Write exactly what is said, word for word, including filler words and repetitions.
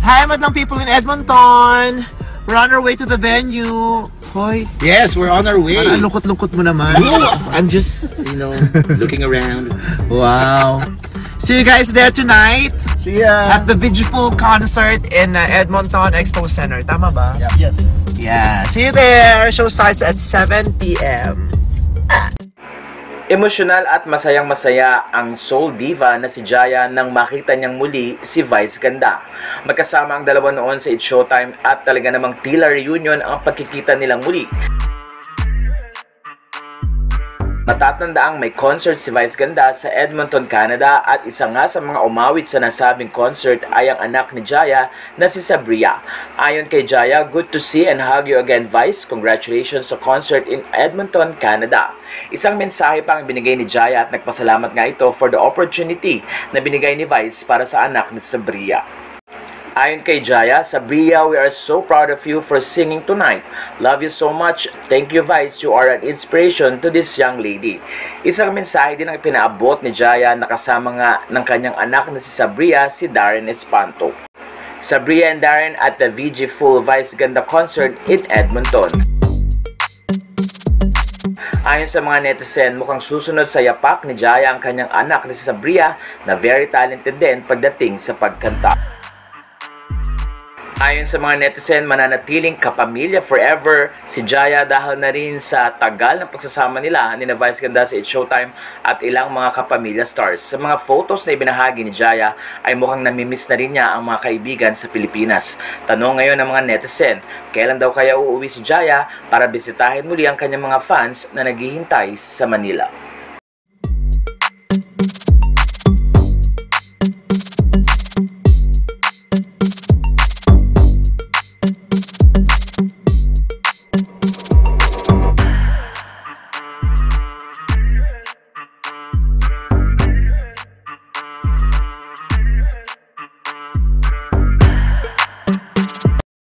Hi, madlang people in Edmonton. We're on our way to the venue. Hoy. Yes, we're on our way. Ang lungkot-lungkot mo naman. No, I'm just, you know, looking around. Wow. See you guys there tonight. See ya. At the Vigiful concert in uh, Edmonton Expo Center. Tama ba? Yep. Yes. Yeah. See you there. Show starts at seven p m Emosyonal at masayang-masaya ang soul diva na si Jaya nang makita niyang muli si Vice Ganda. Magkasama ang dalawa noon sa It's Showtime at talaga namang tila reunion ang pagkikita nilang muli. Matatandaang may concert si Vice Ganda sa Edmonton, Canada at isa nga sa mga umawit sa nasabing concert ay ang anak ni Jaya na si Sabria. Ayon kay Jaya, good to see and hug you again Vice. Congratulations sa concert in Edmonton, Canada. Isang mensahe pa ang binigay ni Jaya at nagpasalamat nga ito for the opportunity na binigay ni Vice para sa anak ni Sabria. Ayon kay Jaya, Sabria, we are so proud of you for singing tonight. Love you so much. Thank you, Vice. You are an inspiration to this young lady. Isang mensahe din ang pinaabot ni Jaya na kasama nga ng kanyang anak na si Sabria, si Darren Espanto. Sabria and Darren at the V G Full Vice Ganda concert in Edmonton. Ayon sa mga netizen, mukhang susunod sa yapak ni Jaya ang kanyang anak na si Sabria na very talented din pagdating sa pagkanta. Ayon sa mga netizen, mananatiling kapamilya forever si Jaya dahil na rin sa tagal ng pagsasama nila ni na Vice Ganda sa It's Showtime at ilang mga kapamilya stars. Sa mga photos na ibinahagi ni Jaya ay mukhang namimiss na rin niya ang mga kaibigan sa Pilipinas. Tanong ngayon ng mga netizen, kailan daw kaya uuwi si Jaya para bisitahin muli ang kanyang mga fans na naghihintay sa Manila?